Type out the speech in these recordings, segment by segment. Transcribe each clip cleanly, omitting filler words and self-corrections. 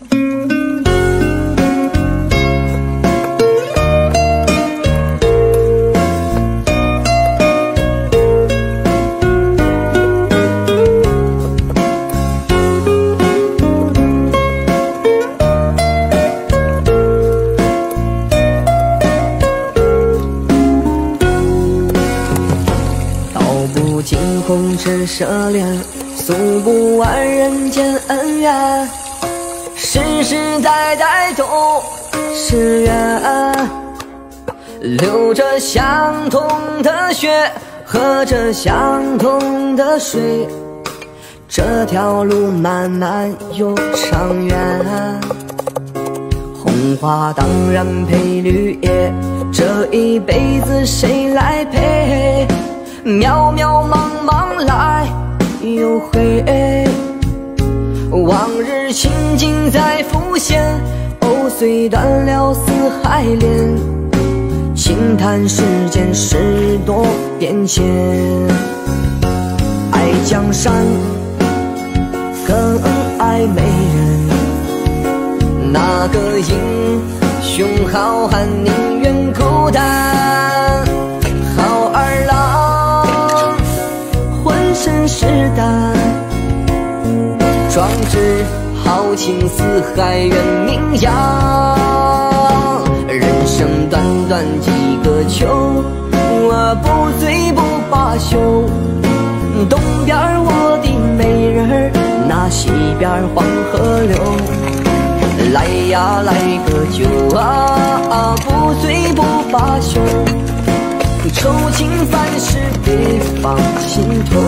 红尘奢恋，诉不完人间恩怨，世世代代都是缘。流着相同的血，喝着相同的水，这条路漫漫又长远。红花当然配绿叶，这一辈子谁来陪？渺渺茫茫来又回，往日情景再浮现，藕虽断了丝还连，轻叹世间事多变迁。爱江山更爱美人，那个英雄好汉宁愿孤单，好儿郎身是胆，壮志豪情四海远名扬。人生短短几个秋，我不醉不罢休。东边我的美人儿，那西边黄河流。来呀来个酒啊，不醉不罢休。愁情烦事别放心头。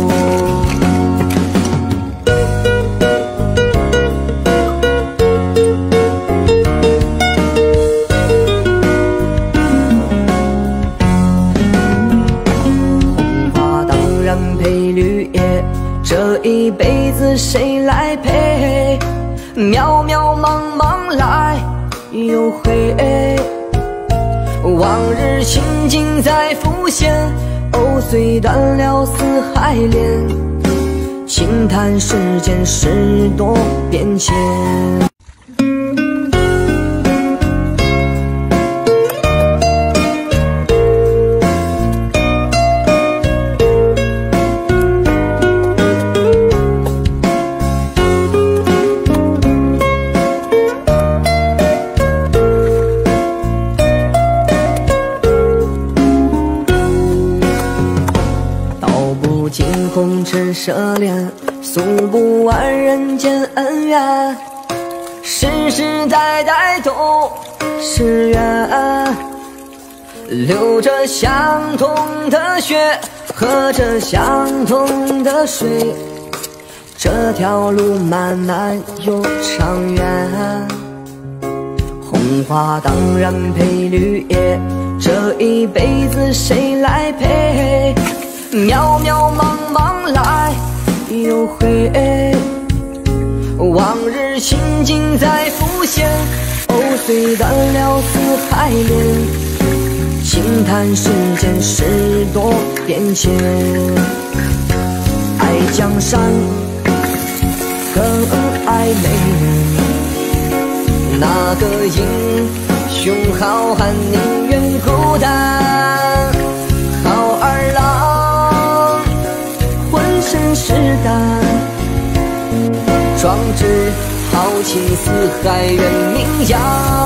红花当然配绿叶，这一辈子谁来陪？渺渺茫茫来又回，往日情景再浮现，藕虽断了丝还连，轻叹世间事多变迁。红尘奢恋，诉不完人间恩怨，世世代代都是缘。流着相同的血，喝着相同的水，这条路漫漫又长远。红花当然配绿叶，这一辈子谁来陪？渺渺茫茫来又回，往日情景再浮现，藕虽断了丝还连，轻叹世间事多变迁。爱江山更爱美人，那个英雄好汉宁愿孤单，好儿郎身是胆，壮志豪情四海远名扬。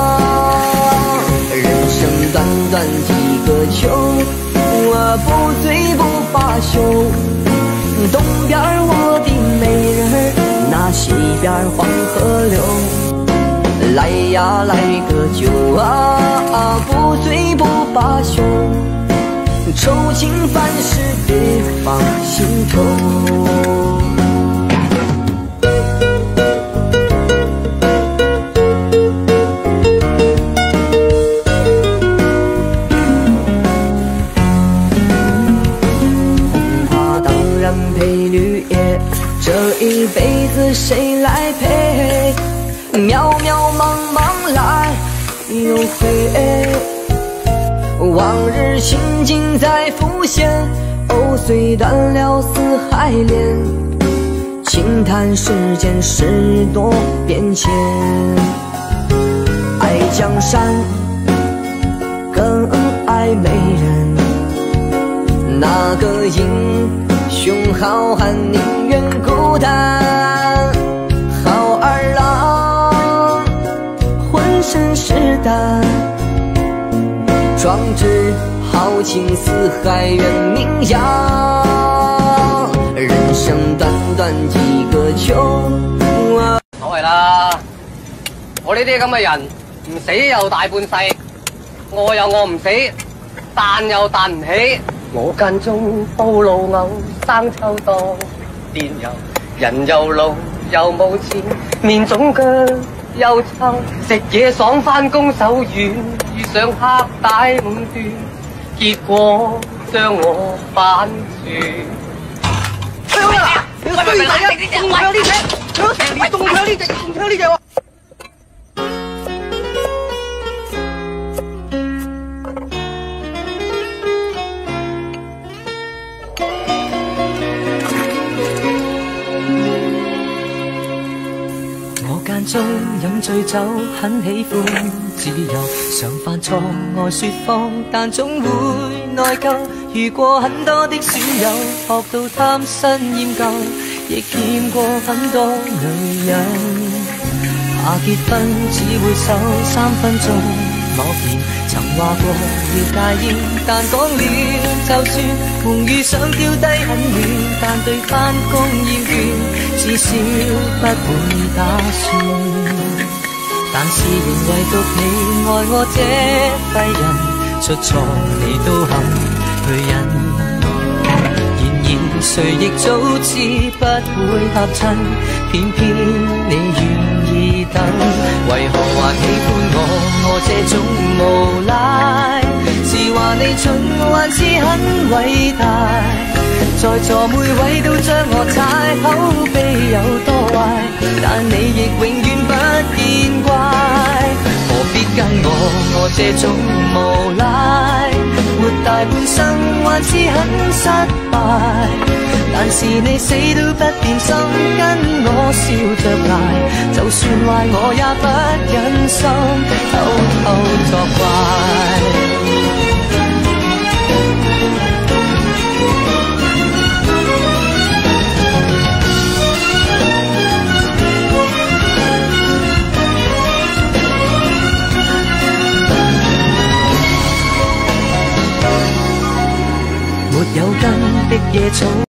人生短短几个秋，我不醉不罢休。东边我的美人儿，那西边黄河流。来呀来个酒啊，不醉不罢休。愁情烦事别放心头。红花当然配绿叶，这一辈子谁来陪？渺渺茫茫来又回，往日情景再浮现，藕虽断了丝还连， 轻叹世间事多变迁，爱江山更爱美人。那个英雄好汉宁愿孤单，好儿郎浑身是胆，壮志豪情四海远名扬。人生短短幾個秋啊！ 所謂啦，我呢啲咁嘅人唔死又大半世，餓又餓唔死，彈又彈唔起。我間中煲老牛生抽當電油，人又老又冇錢，面腫腳又臭，食嘢爽返工手軟，遇上黑帶五段，結果將我反轉。喂，你個衰仔啊！仲有呢隻，仲有成年，仲有呢隻，仲有呢隻喎！ 我間中飲醉酒，很喜歡自由，常犯錯愛說謊，但總會內疚。遇過很多的損友，學到貪新厭舊，亦見過很多女人。怕結婚只會守3分鐘諾言，曾話過要戒煙，但講了就算。夢遇想掉低很遠，但對返工厭倦，至少不會打算。但是仍唯獨你愛我這廢人，出錯你都肯去忍。然而誰亦早知不會合襯，偏偏你願意等。為何還喜歡我這種無賴？是話你蠢還是很偉大？在座每位都將我踩，口碑有多壞，但你亦永遠不見怪。何必跟我這種無賴？活大半生還是很失敗，但是你死都不變心，跟我笑着捱，就算壞我也不忍心偷偷作怪。沒有根的野草。